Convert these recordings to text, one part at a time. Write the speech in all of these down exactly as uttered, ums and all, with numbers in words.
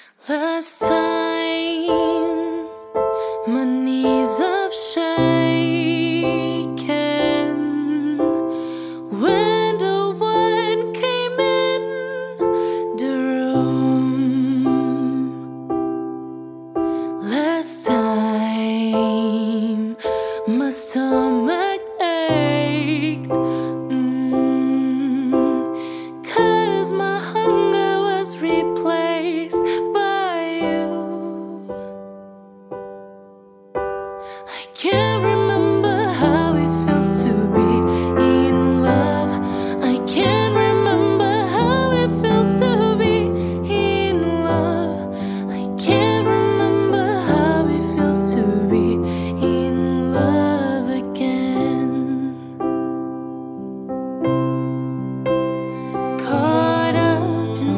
Last time, my knees have shaken when the one came in the room. Last time, my stomach ached, mm, 'cause my hunger was replaced by you. I can't remember how it feels to be in love. I can't remember how it feels to be in love. I can't remember how it feels to be in love again. Caught up in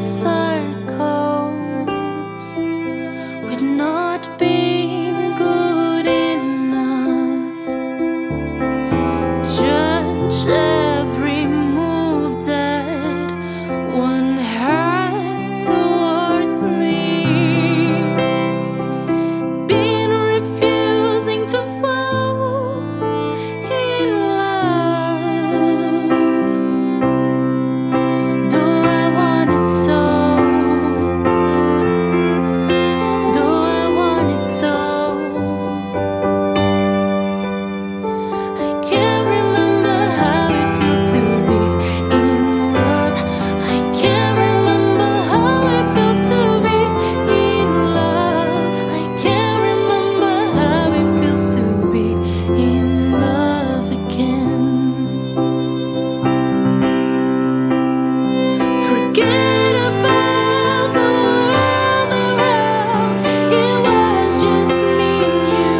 circles with not being good enough. Judge every move that one had towards me. Been refusing to fall in love. Though I want it so, though I want it so. I can't remember how it feels to be in love. I can't remember how it feels to be in love. I can't remember how it feels to be in love again. Forget about the world around. It was just me and you.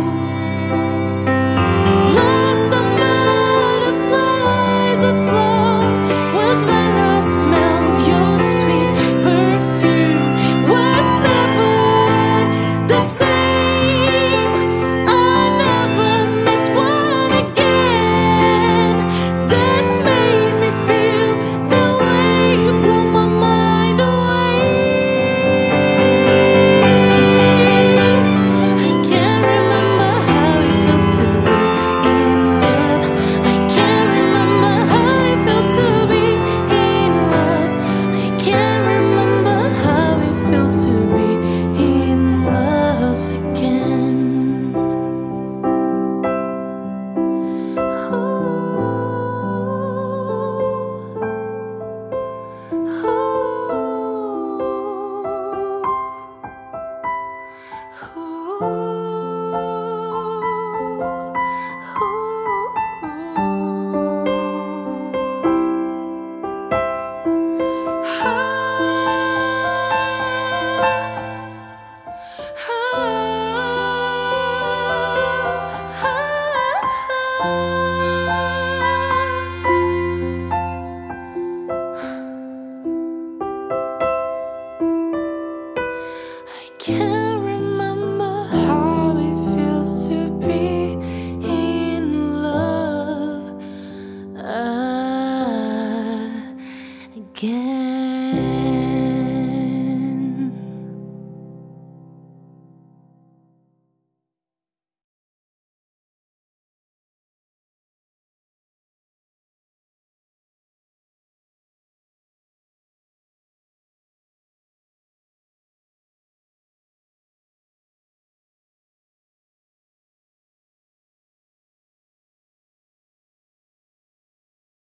Lost on butterflies afloat was when I smelled your sweet perfume. Was never the same. I never met one again that made me feel the way you blew my mind away. I can't remember how it feels to be in love. I can't remember how it feels to be in love. I can't remember how it feels to be in love again. I can't